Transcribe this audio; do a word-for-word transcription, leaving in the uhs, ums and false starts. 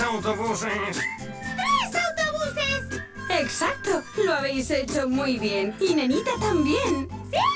autobuses. ¡Tres autobuses! Exacto, lo habéis hecho muy bien. Y Nenita también. ¡Sí!